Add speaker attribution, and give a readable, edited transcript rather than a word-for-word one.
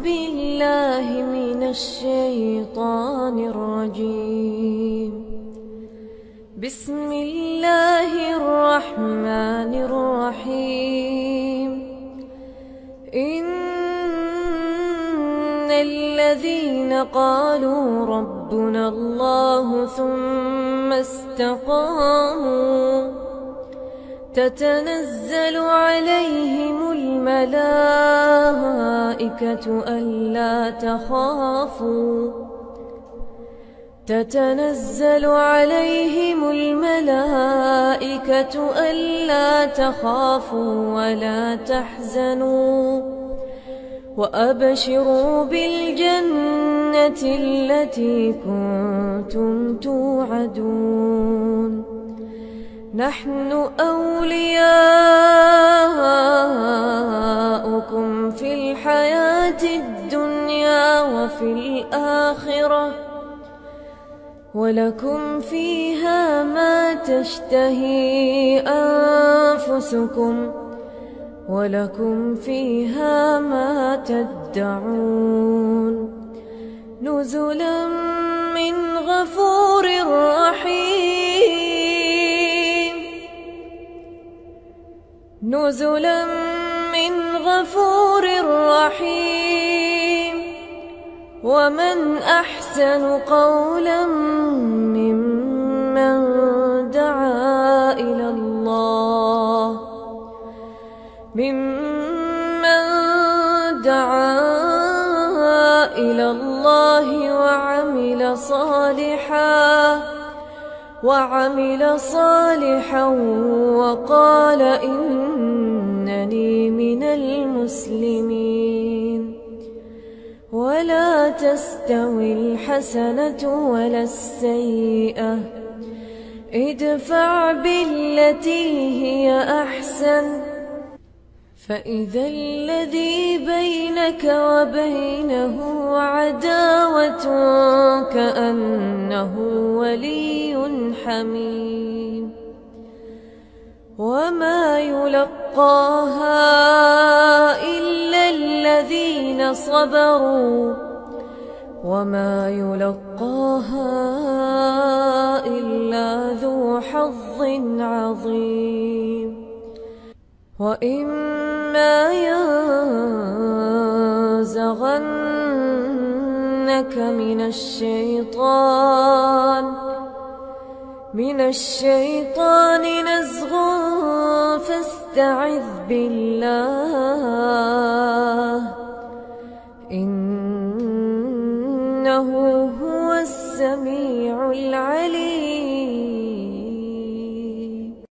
Speaker 1: بالله من الشيطان الرجيم. بسم الله الرحمن الرحيم. إن الذين قالوا ربنا الله ثم استقاموا تتنزل عليهم الملائكة ألا تخافوا ولا تحزنوا وأبشروا بالجنة التي كنتم توعدون. نحن أولياؤكم في الحياة الدنيا وفي الآخرة ولكم فيها ما تشتهي أنفسكم ولكم فيها ما تدعون. نزلا من غفور رحيم. نزلا من غفور رحيم. ومن أحسن قولا ممن دعا إلى الله وعمل صالحا وقال إنني من المسلمين. ولا تستوي الحسنة ولا السيئة، ادفع بالتي هي أحسن فإذا الذي بينك وبينه عداوة كأنه ولي حميم. وما يلقاها إلا الذين صبروا وما يلقاها إلا ذو حظ عظيم. وإما ينزغنك من الشيطان نزغ فاستعذ بالله إنه